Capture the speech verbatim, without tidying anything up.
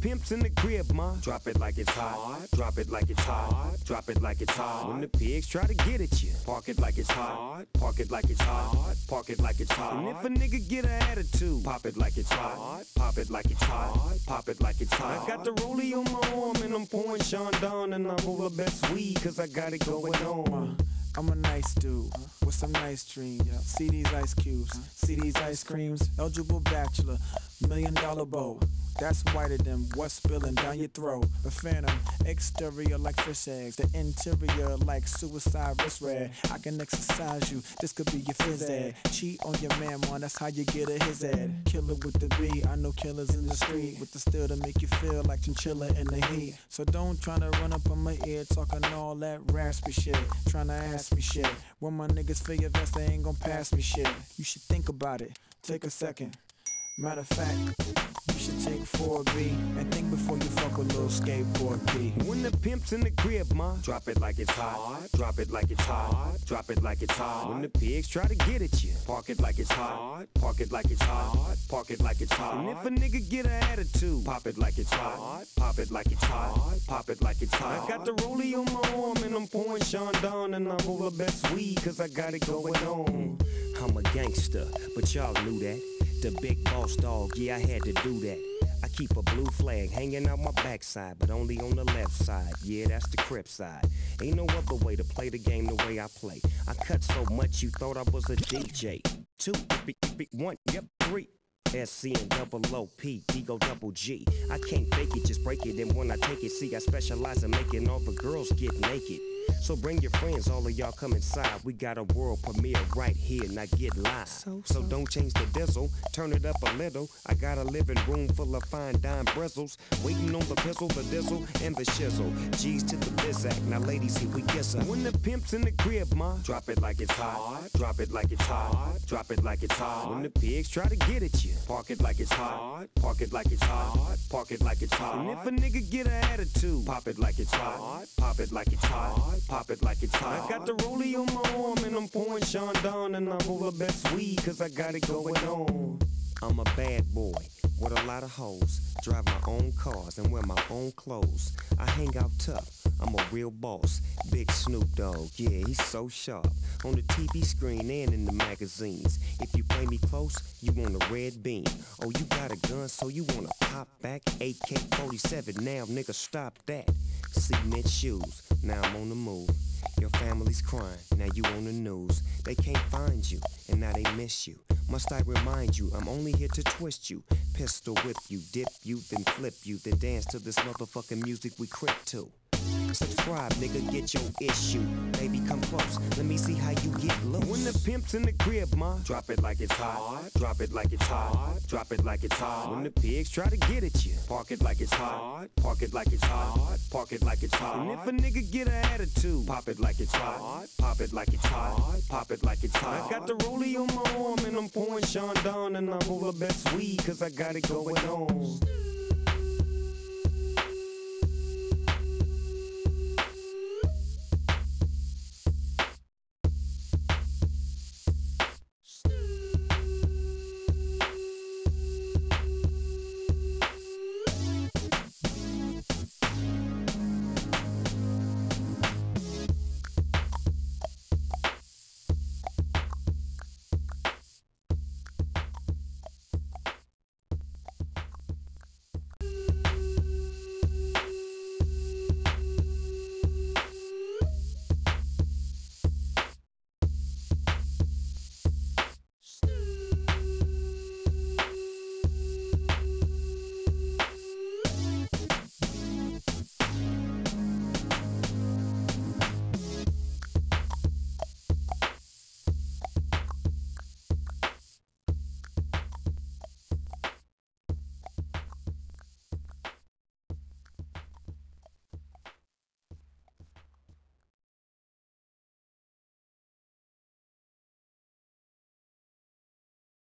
pimp's in the crib, ma, drop it like it's hot. Drop it like it's hot. Drop it like it's hot. When the pigs try to get at you, park it like it's hot. Park it like it's hot. Park it like it's hot. And if a nigga get an attitude, pop it like it's hot. Pop it like it's hot. Pop it like it's hot. I got the rollie on my arm and I'm pouring Sean Don and I roll the best weed cause I got it going on. I'm a nice dude with some nice dreams. See these ice cubes, see these ice creams. Eligible bachelor, million dollar bow. That's whiter than what's spilling down your throat. The phantom, exterior like fish eggs, the interior like suicide wrist red. I can exercise you, this could be your phys ed. Cheat on your man, man, that's how you get a his ed. Killer with the B, I know killers in the street with the steel to make you feel like chinchilla in the heat. So don't tryna run up on my ear talking all that raspy shit, tryna ask me shit. When my niggas feel your vest, they ain't gon' pass me shit. You should think about it, take a second. Matter of fact, you should take four B and think before you fuck a little skateboard P. When the pimp's in the crib, ma, drop it like it's hot. Drop it like it's hot. Drop it like it's hot. When the pigs try to get at you, park it like it's hot. Park it like it's hot. Park it like it's hot. And if a nigga get an attitude, pop it like it's hot. Pop it like it's hot. Pop it like it's hot. I got the rollie on my arm and I'm pouring Sean Don and I roll the best weed cause I got it going on. I'm a gangster, but y'all knew that. The big boss dog, yeah, I had to do that. I keep a blue flag hanging out my backside, but only on the left side. Yeah, that's the Crip side. Ain't no other way to play the game the way I play. I cut so much you thought I was a D J. Two, one, yep, three. S C and double O P, Ego double G. I can't fake it, just break it. And when I take it, see, I specialize in making all the girls get naked. So bring your friends, all of y'all come inside. We got a world premiere right here, now get live. So, so. so don't change the dizzle, turn it up a little. I got a living room full of fine dime bristles, waiting on the pistol, the dizzle, and the shizzle. G's to the bizac, now ladies, here we kiss her. When the pimp's in the crib, ma, drop it like it's hot. Drop it like it's hot. Drop it like it's hot. When the pigs try to get at you, park it like it's hot. Park it like it's hot. Park it like it's hot. And if a nigga get an attitude, pop it like it's hot. Pop it like it's hot. Pop it like it's hot. I got the rollie on my arm and I'm pouring Sean Don and I roll the best weed cause I got it going on. I'm a bad boy with a lot of hoes, drive my own cars and wear my own clothes. I hang out tough, I'm a real boss. Big Snoop Dogg, yeah, he's so sharp. On the T V screen and in the magazines. If you play me close, you want a red beam. Oh, you got a gun, so you wanna pop back? A K forty-seven, now nigga stop that. Cement shoes, now I'm on the move. Your family's crying, now you on the news. They can't find you, and now they miss you. Must I remind you, I'm only here to twist you. Pistol whip you, dip you, then flip you. Then dance to this motherfucking music we crip to. Subscribe, nigga, get your issue. Baby, come close, let me see how you get loose. When the pimp's in the crib, ma, drop it like it's hot. Drop it like it's hot. Drop it like it's hot. When the pigs try to get at you, park it like it's hot. Park it like it's hot. Park it like it's hot. And if a nigga get an attitude, pop it like it's hot. Pop it like it's hot. Pop it like it's hot. I got the rollie on my arm and I'm pouring Sean Don and I roll the best weed cause I got it going on.